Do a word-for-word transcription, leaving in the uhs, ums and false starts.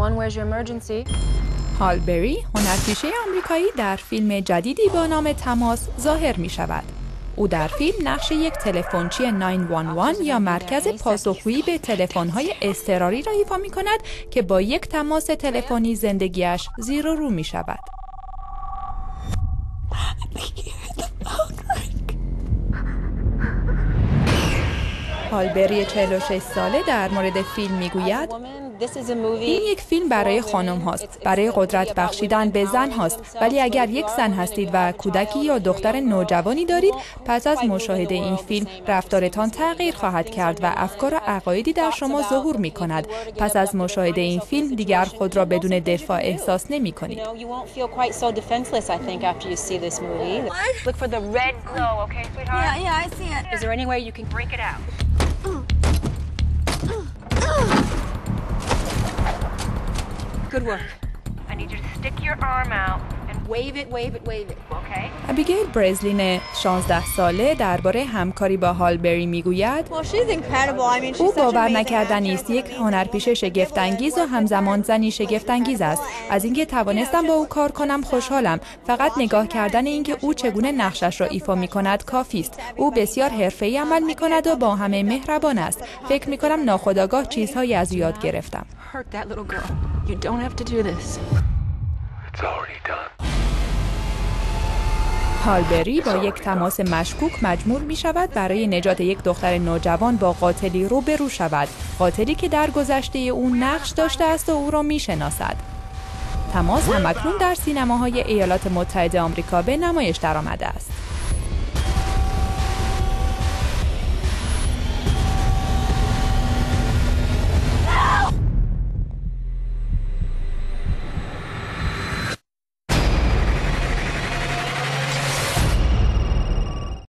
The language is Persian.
one, where's your emergency? هال بری، هنرپیشه آمریکایی در فیلم جدیدی با نام تماس ظاهر می شود. او در فیلم نقش یک تلفنچی نه یک یک یا مرکز پاسخگویی به تلفن‌های اضطراری را ایفا می کند که با یک تماس تلفنی زندگیش زیر و رو می شود. هال بری چهل و شش ساله در مورد فیلم می گوید: این یک فیلم برای خانم هاست، برای قدرت بخشیدن به زن هاست، ولی اگر یک زن هستید و کودکی یا دختر نوجوانی دارید، پس از مشاهده این فیلم رفتارتان تغییر خواهد کرد و افکار و عقایدی در شما ظهور می کند. پس از مشاهده این فیلم دیگر خود را بدون دفاع احساس نمی کنید. Good work. I need you to stick your arm out and wave it, wave it, wave it. Okay? ابیگیل برزلین شانزده ساله درباره همکاری با هال بری میگوید: او باور نکردنی است، یک هنرپیشه شگفت انگیز و همزمان زنی شگفت انگیز است. از اینکه توانستم با او کار کنم خوشحالم. فقط نگاه کردن اینکه او چگونه نقشش را ایفا می‌کند کافی است. او بسیار حرفه‌ای عمل می‌کند و با همه مهربان است. فکر می‌کنم ناخودآگاه چیزهایی از او یاد گرفتم. You don't have to do this. It's already done. هال بری با یک تماس مشکوک مجبور می شود برای نجات یک دختر نوجوان با قاتلی روبرو شود. قاتلی که در گذشته او نقش داشته است و او را می شناسد. تماس همکنون در سینماهای ایالات متحده آمریکا به نمایش درآمده است.